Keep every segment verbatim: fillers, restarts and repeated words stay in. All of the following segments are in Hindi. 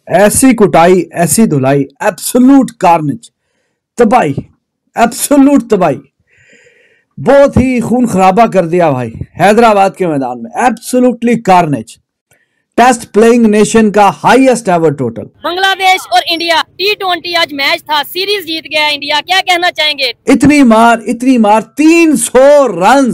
ऐसी कुटाई, ऐसी धुलाई, एब्सोल्यूट कार्नेज, तबाही, एब्सोल्यूट तबाही, बहुत ही खून खराबा कर दिया भाई हैदराबाद के मैदान में। Absolutely carnage. Test playing nation का हाईएस्ट एवर टोटल। बांग्लादेश और इंडिया टी ट्वेंटी आज मैच था, सीरीज जीत गया इंडिया, क्या कहना चाहेंगे? इतनी मार, इतनी मार, तीन सौ रन,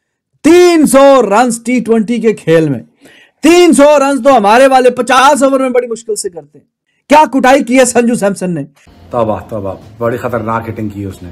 तीन सौ रन टी ट्वेंटी के खेल में। तीन सौ रन तो हमारे वाले पचास ओवर में बड़ी मुश्किल से करते हैं। क्या कुटाई की है संजू सैमसन ने। तबाह तबाह, बड़ी खतरनाक हिटिंग की उसने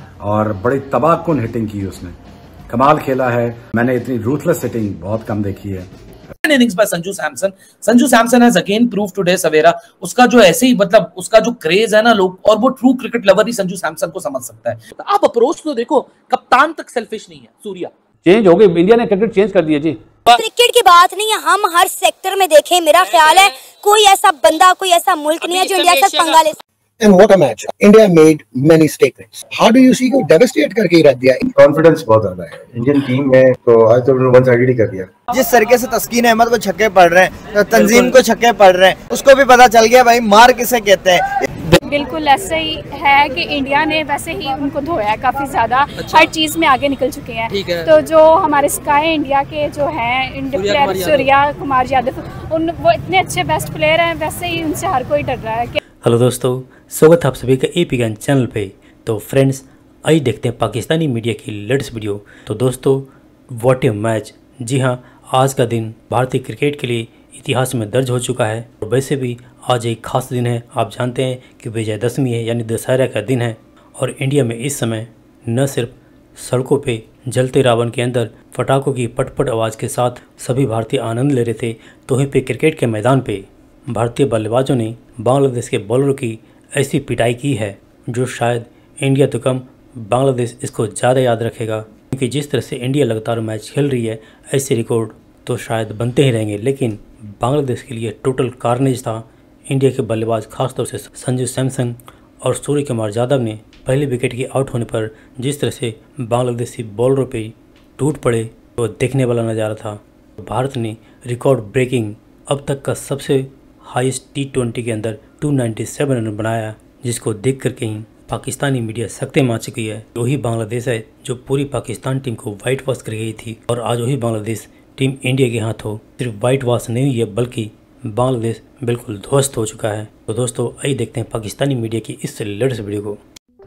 और बड़ी तबाहकुन हिटिंग की उसने। कमाल खेला है, मैंने इतनी रूथलेस हिटिंग बहुत कम देखी है। Innings by Sanju Samson. Sanju Samson has again prove today सवेरा, उसका जो ऐसे ही मतलब उसका जो क्रेज है ना लोग, और वो ट्रू क्रिकेट लवर ही संजू सैमसन को समझ सकता है। तो आप अप्रोच तो देखो, कप्तान तक सेल्फिश नहीं है। सूर्या चेंज हो गई, इंडिया ने क्रिकेट चेंज कर दिया जी। क्रिकेट की बात नहीं है, हम हर सेक्टर में देखें, मेरा ख्याल है कोई ऐसा बंदा, कोई ऐसा मुल्क नहीं है जो इंडिया के साथ पंगा ले। And what a match! India made many statements. How do you see को devastate करके ही रख दिया? कॉन्फिडेंस बहुत ज्यादा है इंडियन टीम में, तो आज तो वन साइडेड ही कर दिया। जिस तरीके से तस्कीन अहमद को छक्के पड़ रहे हैं, तंजीम को छक्के पड़ रहे हैं, उसको भी पता चल गया भाई मार किसे कहते हैं। बिल्कुल ऐसा ही है कि इंडिया ने वैसे ही उनको धोया है काफी ज्यादा। अच्छा। हर चीज में आगे निकल चुके हैं। तो जो हमारे स्काई इंडिया के जो हैं इंडियन प्लेयर सूर्या कुमार यादव, उन वो इतने अच्छे बेस्ट प्लेयर हैं, वैसे ही उनसे हर कोई डर रहा है। हेलो दोस्तों, स्वागत है आप सभी का एपी ज्ञान चैनल पे। तो फ्रेंड्स, आइए देखते हैं पाकिस्तानी मीडिया की लेटेस्ट वीडियो। तो दोस्तों, व्हाट ए मैच। जी हाँ, आज का दिन भारतीय क्रिकेट के लिए इतिहास में दर्ज हो चुका है। और वैसे भी आज एक खास दिन है। आप जानते हैं कि विजयदशमी है, यानी दशहरा का दिन है। और इंडिया में इस समय न सिर्फ सड़कों पे जलते रावण के अंदर पटाखों की पटपट आवाज़ के साथ सभी भारतीय आनंद ले रहे थे, तो वहीं पे क्रिकेट के मैदान पे भारतीय बल्लेबाजों ने बांग्लादेश के बॉलरों की ऐसी पिटाई की है जो शायद इंडिया तो कम बांग्लादेश इसको ज़्यादा याद रखेगा। क्योंकि जिस तरह से इंडिया लगातार मैच खेल रही है, ऐसे रिकॉर्ड तो शायद बनते ही रहेंगे। लेकिन बांग्लादेश के लिए टोटल कार्नेज था। इंडिया के बल्लेबाज खासतौर से संजू सैमसन और सूर्य कुमार यादव ने पहले विकेट के आउट होने पर जिस तरह से बांग्लादेशी बॉलरों पे टूट पड़े, वो देखने वाला नज़ारा था। भारत ने रिकॉर्ड ब्रेकिंग अब तक का सबसे हाईएस्ट टी ट्वेंटी के अंदर दो सौ सत्तानवे रन बनाया, जिसको देख कर कहीं पाकिस्तानी मीडिया सख्ते मा चुकी है। वही बांग्लादेश है जो पूरी पाकिस्तान टीम को वाइट वॉश कर गई थी, और आज वही बांग्लादेश टीम इंडिया के हाथों सिर्फ वाइट वॉश नहीं हुई है, बल्कि बांग्लादेश बिल्कुल ध्वस्त हो चुका है। तो दोस्तों, आइए देखते हैं पाकिस्तानी मीडिया की इस लेटेस्ट वीडियो को।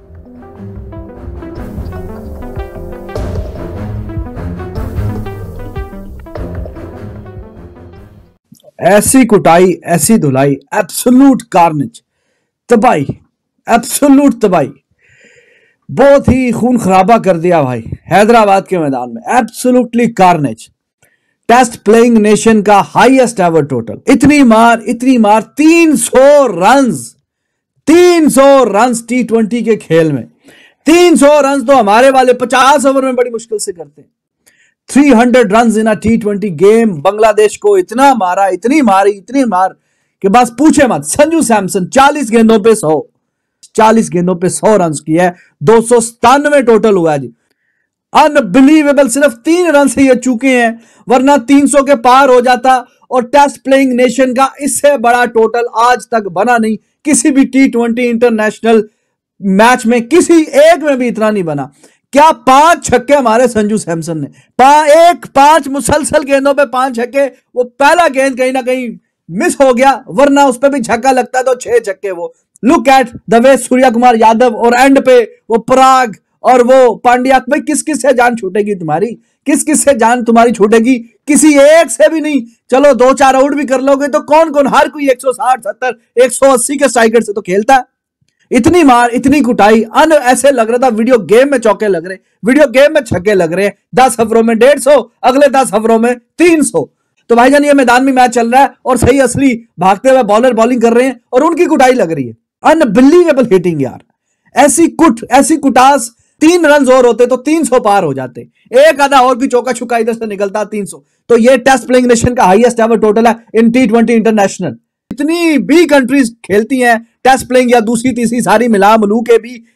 ऐसी कुटाई, ऐसी धुलाई, एब्सोल्यूट कार्नेज, तबाही, एब्सोल्यूट तबाही, बहुत ही खून खराबा कर दिया भाई हैदराबाद के मैदान में। Absolutely carnage. Test playing nation का हाईएस्ट एवर टोटल। इतनी मार, इतनी मार, तीन सौ रन, तीन सौ रन टी ट्वेंटी के खेल में। तीन सौ रन तो हमारे वाले पचास ओवर में बड़ी मुश्किल से करते हैं। तीन सौ run in a T twenty game. Bangladesh को इतना मारा, इतनी मारी, इतनी मार कि बस पूछे मत। संजू सैमसन चालीस गेंदों पे सौ, चालीस गेंदों पे सौ रन किया है। दो सौ सतानवे टोटल हुआ है जी। अनबिलीवेबल। सिर्फ तीन रन से ये चूके हैं, वरना तीन सौ के पार हो जाता। और टेस्ट प्लेइंग नेशन का इससे बड़ा टोटल आज तक बना नहीं, किसी भी टी ट्वेंटी इंटरनेशनल मैच में किसी एक में भी इतना नहीं बना। क्या पांच छक्के हमारे संजू सैमसन ने, पा, एक पांच मुसलसल गेंदों पे पांच छक्के। वो पहला गेंद कहीं ना कहीं मिस हो गया, वरना उस पर भी छक्का लगता तो छह छक्के। वो look at the way Surya Kumar Yadav, और एंड पे वो पराग और वो पांड्या। भाई किस किस से जान छूटेगी तुम्हारी, किस किस से जान तुम्हारी छूटेगी? किसी एक से भी नहीं। चलो दो चार आउट भी कर लोगे तो कौन कौन, हर कोई एक सौ साठ सत्तर एक सौ अस्सी के स्ट्राइकर से तो खेलता है। इतनी मार, इतनी कुटाई, अन ऐसे लग रहा था वीडियो गेम में चौके लग रहे, वीडियो गेम में छक्के लग रहे हैं। दस ओवरों में डेढ़ सौ, अगले दस ओवरों में तीन सौ। तो भाईजान, ये मैदान में मैच चल रहा है और सही असली भागते हुए बॉलर बॉलिंग कर रहे हैं और उनकी कुटाई लग रही है। अनबिलीवेबल हिटिंग यार। ऐसी कुट, ऐसी कुटास। तीन रन और होते तो तीन सौ पार हो जाते, एक आधा और भी चौका छुक्का इधर से निकलता, तीन सौ। तो ये टेस्ट प्लेइंग नेशन का हाईएस्ट एवर टोटल है इन टी ट्वेंटी इंटरनेशनल। इतनी भी कंट्रीज खेलती हैं टेस्ट प्लेइंग, या दूसरी तीसरी सारी मिला मिलू के भी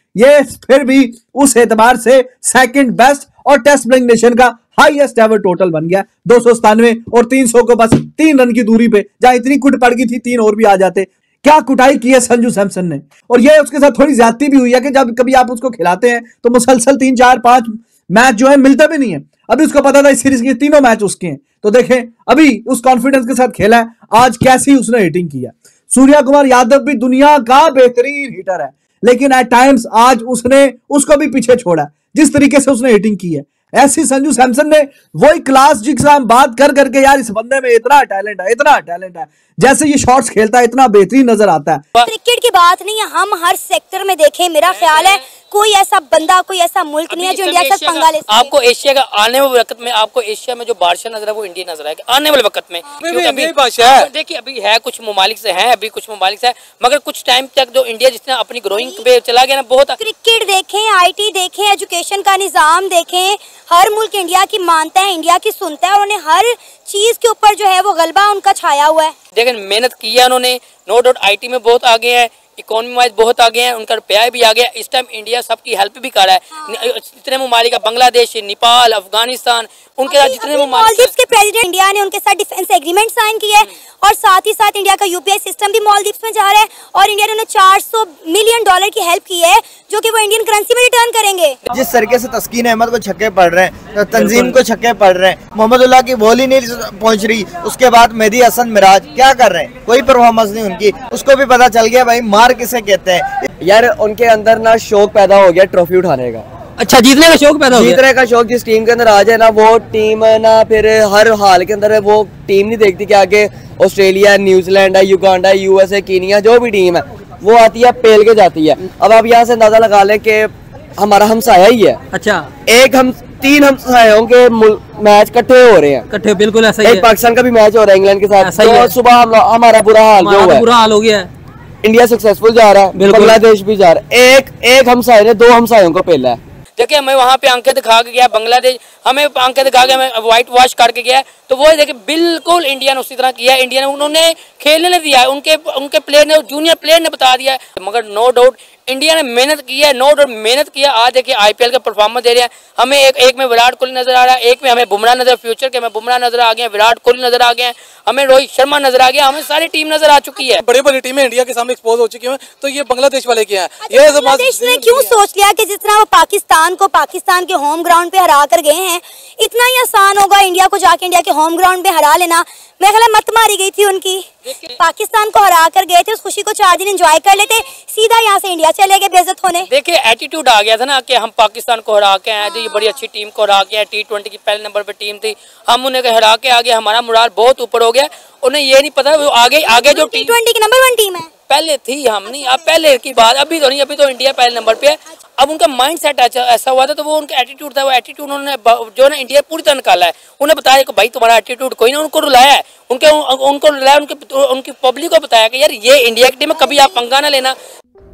ये फिर भी उस एतबार से सेकंड बेस्ट और टेस्ट प्लेइंग नेशन का हाईएस्ट एवर टोटल बन गया दो सौ सतानवे और तीन सौ को बस तीन रन की दूरी पे, जहां इतनी कुट पड़ गई थी तीन और भी आ जाते। क्या कुटाई की है संजू सैमसन ने। और ये उसके साथ थोड़ी ज्यादती भी हुई है कि जब कभी आप उसको खिलाते हैं तो मुसलसल तीन चार पांच मैच जो है मिलते भी नहीं है। अभी उसको पता था इस सीरीज के तीनों मैच उसके हैं, तो देखें अभी उस कॉन्फिडेंस के साथ खेला है, आज कैसी उसने हिटिंग किया। सूर्या कुमार यादव भी दुनिया का बेहतरीन हिटर है, लेकिन एट टाइम्स आज उसने उसको भी पीछे छोड़ा जिस तरीके से उसने हिटिंग की है। ऐसी संजू सैमसन ने वही क्लास जिससे हम बात कर करके यार इस बंदे में इतना टैलेंट है, इतना टैलेंट है, जैसे ये शॉट्स खेलता है इतना बेहतरीन नजर आता है। क्रिकेट की बात नहीं है, हम हर सेक्टर में देखें, मेरा ख्याल है कोई ऐसा बंदा कोई ऐसा मुल्क नहीं है जो इंडिया के साथ पंगा ले सके। आपको एशिया का आने वाले वक्त में आपको एशिया में जो बादशाह नजर है वो इंडिया नजर आएगा आने वाले वक्त में। अभी देखिए अभी है कुछ ममालिक से है, अभी कुछ ममालिक से है, मगर कुछ टाइम तक जो इंडिया जितना अपनी ग्रोइंग पे चला गया ना बहुत। क्रिकेट देखें, आईटी देखें, एजुकेशन का निजाम देखें, हर मुल्क इंडिया की मानता है, इंडिया की सुनता है और उन्हें हर चीज के ऊपर जो है वो गलबा उनका छाया हुआ है। लेकिन मेहनत की है उन्होंने, नो डाउट आईटी में बहुत आगे है, इकोनॉमी वाइज बहुत आगे हैं, उनका रुपया भी आ गया। इस टाइम इंडिया सबकी हेल्प भी कर रहा है। हाँ। जितने ममालिक का बांग्लादेश, नेपाल, अफगानिस्तान, उनके साथ जितने मालदीव्स के प्रेसिडेंट इंडिया ने उनके साथ डिफेंस एग्रीमेंट साइन किया है और साथ ही साथ इंडिया का यूपीआई सिस्टम भी मालदीव्स में जा रहा है और इंडिया ने उन्हें चार सौ मिलियन डॉलर की हेल्प की है जो कि वो इंडियन करेंसी में रिटर्न करेंगे। जिस तरीके से तस्कीन अहमद को छक्के पड़ रहे हैं, तंजीम को छक्के पड़ रहे हैं, मोहम्मद उल्लाह की बॉल ही नहीं पहुंच रही, उसके बाद मेहदी हसन मिराज क्या कर रहे हैं, कोई परफॉर्मेंस नहीं उनकी। उसको भी पता चल गया भाई मार किसे कहते हैं। यार उनके अंदर ना शौक पैदा हो गया ट्रॉफी उठाने का। अच्छा, जीतने का शौक पैदा हो गया। जीतने का शौक जिस टीम के अंदर आ जाए ना, वो टीम ना फिर हर हाल के अंदर वो टीम नहीं देखती कि आगे ऑस्ट्रेलिया, न्यूजीलैंड है, युगांडा, यूएसए, कीनिया, जो भी टीम है वो आती है पेल के जाती है। अब आप यहाँ से अंदाजा लगा लें कि हमारा हमसाया ही है। अच्छा, एक हम तीन हमसायों के मैच इकट्ठे हो रहे हैं। इकट्ठे बिल्कुल ऐसा ही है। है। पाकिस्तान का भी मैच हो रहा है इंग्लैंड के साथ, तो सुबह हम हमारा बुरा हाल जो है, बुरा हाल हो गया है। इंडिया सक्सेसफुल जा रहा है, बांग्लादेश भी जा रहा है। एक एक हमसाये ने दो हमसायों को पेला है। देखिए हमें वहाँ पे आंखें दिखा के गया बांग्लादेश, हमें आंखें दिखा के हमें व्हाइट वॉश करके गया, तो वो देखिए बिल्कुल इंडिया ने उसी तरह किया है। इंडिया ने उन्होंने खेलने नहीं दिया है, उनके उनके प्लेयर ने, जूनियर प्लेयर ने बता दिया है। मगर नो डाउट इंडिया ने मेहनत की है, नो डाउट मेहनत किया। आज देखिए आईपीएल का परफॉर्मेंस दे रहे हैं हमें। एक एक में विराट कोहली नजर आ रहा है, एक में हमें बुमराह नजर, फ्यूचर के हमें बुमराह नजर आ गए, विराट कोहली नजर आ गए, हमें रोहित शर्मा नजर आ गया, हमें सारी टीम नजर आ चुकी है। बड़ी बड़ी टीमें इंडिया के सामने एक्सपोज हो चुकी हैं, तो ये बांग्लादेश वाले क्या है। अच्छा, ये बांग्लादेश ने क्यों सोच लिया कि जिस तरह वो पाकिस्तान को पाकिस्तान के होम ग्राउंड पे हरा कर गए हैं, इतना ही आसान होगा इंडिया को जाके इंडिया के होम ग्राउंड पे हरा लेना। मैं ख्याल मत मारी गई थी उनकी, पाकिस्तान को हरा कर गए थे, उस खुशी को चार दिन एंजॉय कर लेते, सीधा यहाँ से इंडिया चले गए बेइज्जत होने। देखिए एटीट्यूड आ गया था ना कि हम पाकिस्तान को हरा के आए थे, ये बड़ी अच्छी टीम को हरा के आए, टी ट्वेंटी की पहले नंबर पे टीम थी, हम उन्हें हरा के आ गए, हमारा मुराद बहुत ऊपर हो गया। उन्हें ये नहीं पता वो आगे आगे जो टी ट्वेंटी की नंबर वन टीम है पहले थी, हम नहीं, अब पहले की बात, अभी तो नहीं, अभी तो इंडिया पहले नंबर पे है। अब उनका माइंड सेट ऐसा हुआ था, तो वो उनका एटीट्यूड था, वो एटीट्यूड उन्होंने जो ना इंडिया पूरी तरह निकाला है। उन्हें बताया कि भाई तुम्हारा एटीट्यूड कोई ना, उनको रुलाया है, उनके उनको रुलाया, उनकी उनकी पब्लिक को बताया कि यार ये इंडिया की टीम है, कभी आप पंगा ना लेना।